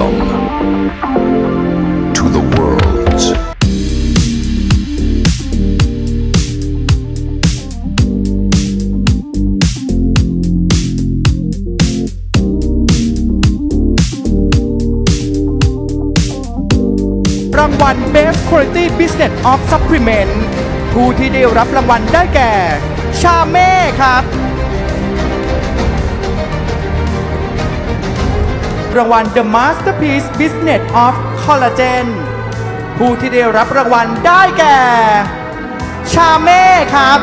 Welcome to the world. รางวัล Best Quality Business of Supplement ผู้ที่ได้รับรางวัลได้แก่ชาเม่ครับรางวัล The Masterpiece Business of Collagen ผู้ที่ได้รับรางวัลได้แก่ชาเม่ครับ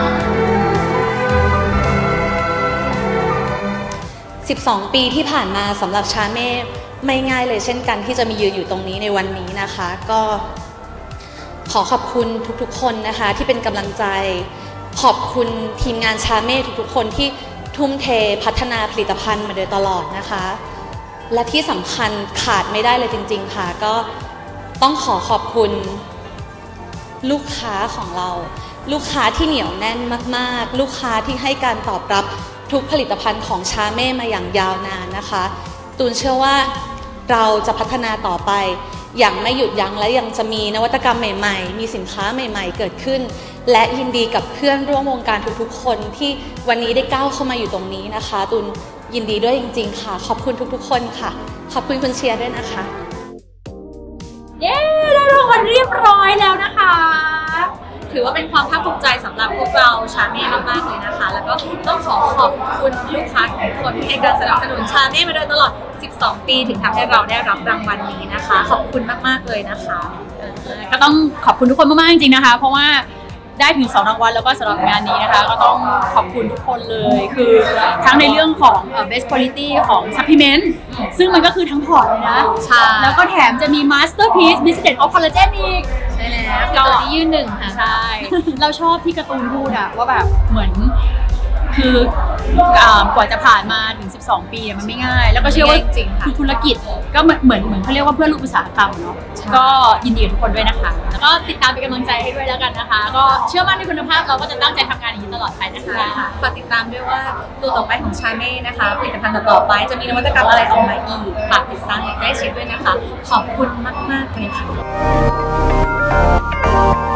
12 ปีที่ผ่านมาสำหรับชาเม่ไม่ง่ายเลยเช่นกันที่จะมียืนอยู่ตรงนี้ในวันนี้นะคะก็ขอขอบคุณทุกๆคนนะคะที่เป็นกำลังใจขอบคุณทีมงานชาเม่ทุกๆคนที่ทุ่มเทพัฒนาผลิตภัณฑ์มาโดยตลอดนะคะและที่สำคัญขาดไม่ได้เลยจริงๆค่ะก็ต้องขอขอบคุณลูกค้าของเราลูกค้าที่เหนียวแน่นมากๆลูกค้าที่ให้การตอบรับทุกผลิตภัณฑ์ของชาเม่มาอย่างยาวนานนะคะตูนเชื่อว่าเราจะพัฒนาต่อไปอย่างไม่หยุดยั้งและยังจะมีนวัตกรรมใหม่ๆมีสินค้าใหม่ๆเกิดขึ้นและยินดีกับเพื่อนร่วมวงการทุกๆคนที่วันนี้ได้ก้าวเข้ามาอยู่ตรงนี้นะคะตูนยินดีด้วยจริงๆค่ะขอบคุณทุกๆคนค่ะขอบคุณคุณเชียร์ด้วยนะคะเย้ได้รางวัลเรียบร้อยแล้วนะคะถือว่าเป็นความภาคภูมิใจสำหรับพวกเราชาเม่มากๆเลยนะคะแล้วก็ต้องขอขอบคุณลูกค้าทุกคนที่ให้การสนับสนุนชาเม่มาโดยตลอด12 ปีถึงทำให้เราได้รับรางวัลนี้นะคะขอบคุณมากๆเลยนะคะก็ต้องขอบคุณทุกคนมากๆจริงๆนะคะเพราะว่าได้ถึง2รางวัลแล้วก็สำหรับงานนี้นะคะก็ต้องขอบคุณทุกคนเลยคือทั้งในเรื่องของ best quality ของ supplement ซึ่งมันก็คือทั้งพอร์ตเลยนะแล้วก็แถมจะมี masterpiece business of collagen อีกใช่แล้วก็ที่ยืนหนึ่งค่ะใช่เราชอบที่การ์ตูนพูดอะว่าแบบเหมือนคือกว่าจะผ่านมาถึง12 ปีมันไม่ง่ายแล้วก็เชื่อว่าคือธุรกิจก็เหมือนเขาเรียกว่าเพื่อนร่วมอุตสาหกรรมเนาะก็ยินดีกับทุกคนด้วยนะคะแล้วก็ติดตามเป็นกำลังใจให้ด้วยแล้วกันนะคะก็เชื่อมั่นในคุณภาพเราก็จะตั้งใจทำงานอย่างนี้ตลอดไปนะคะฝากติดตามด้วยว่าตัวต่อไปของชาเม่นะคะผลิตภัณฑ์ต่อไปจะมีนวัตกรรมอะไรออกมาอีกฝากติดตามอย่างใกล้ชิดด้วยนะคะขอบคุณมากๆเลยค่ะ